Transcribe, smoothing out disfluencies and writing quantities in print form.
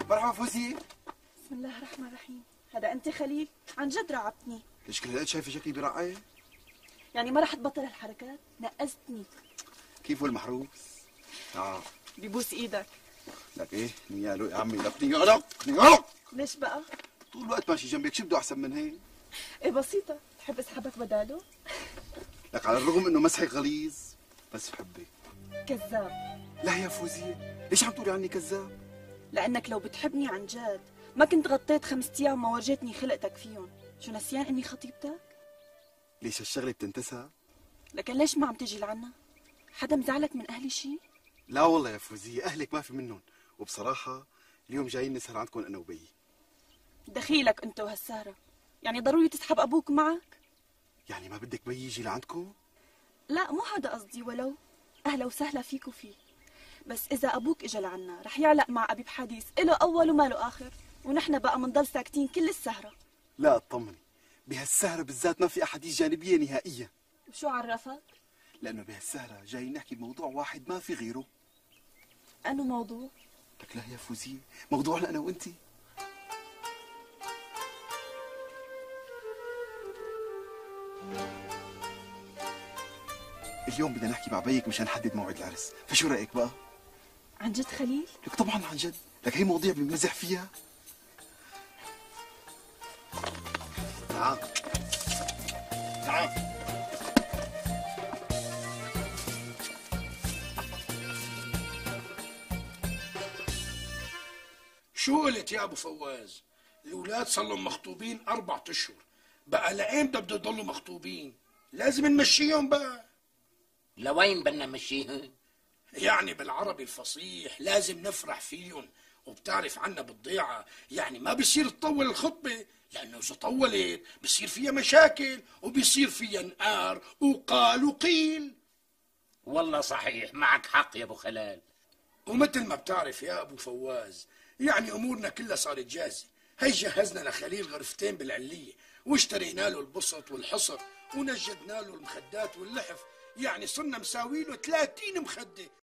مرحبا فوزية. بسم الله الرحمن الرحيم. هذا انت خليل؟ عن جد رعبتني. ليش كل هالقد شايفة شكلي برقعة؟ يعني ما رح تبطل هالحركات؟ نقزتني. كيف هو المحروس؟ ببوس ايدك. لك ايه نيالو يا عمي، لك نيالو نيالو. ليش بقى؟ طول الوقت ماشي جنبك، شو بده احسن من هيك؟ ايه بسيطة، تحب اسحبك بداله؟ لك على الرغم انه مسحك غليظ بس بحبك. كذاب. لا يا فوزية، ليش عم تقولي عني كذاب؟ لانك لو بتحبني عن جد ما كنت غطيت 5 ايام ما ورجيتني خلقتك فيهم. شو نسيان اني خطيبتك؟ ليش هالشغلة بتنتسى؟ لكن ليش ما عم تجي لعنا؟ حدا مزعلك من اهلي شي؟ لا والله يا فوزية، اهلك ما في منهم، وبصراحة اليوم جايين نسهر عندكم انا وبيي. دخيلك انت وهالسهرة، يعني ضروري تسحب ابوك معك؟ يعني ما بدك بيي يجي لعندكم؟ لا مو هذا قصدي، ولو اهلا وسهلا فيك وفيه، بس اذا ابوك اجى لعنا رح يعلق مع ابي بحديث اله اول وما له اخر، ونحن بقى منضل ساكتين كل السهرة. لا اطمني، بهالسهرة بالذات ما في احاديث جانبية نهائيا. وشو عرفك؟ لانه بهالسهرة جاي نحكي بموضوع واحد ما في غيره. انو موضوع؟ لك لا يا فوزية، موضوعنا انا وانتي. اليوم بدنا نحكي مع بيك مشان نحدد موعد العرس، فشو رايك بقى؟ عن جد خليل؟ لك طبعا عن جد، لك هي مواضيع بنمزح فيها. تعال تعال. شو قلت يا ابو فواز؟ الاولاد صار لهم مخطوبين 4 اشهر، بقى لأيمتى بده يضلوا مخطوبين؟ لازم نمشيهم بقى. لوين بدنا نمشيهم؟ يعني بالعربي الفصيح لازم نفرح فيهم، وبتعرف عنا بالضيعة يعني ما بصير تطول الخطبة، لأنه إذا طولت بصير فيها مشاكل وبصير فيها نقار وقال وقيل. والله صحيح، معك حق يا ابو خلال. ومثل ما بتعرف يا ابو فواز، يعني امورنا كلها صارت جاهزه. هي جهزنا لخليل غرفتين بالعليه، واشترينا له البسط والحصر، ونجدنا له المخدات واللحف، يعني صرنا مساوي له 30 مخده.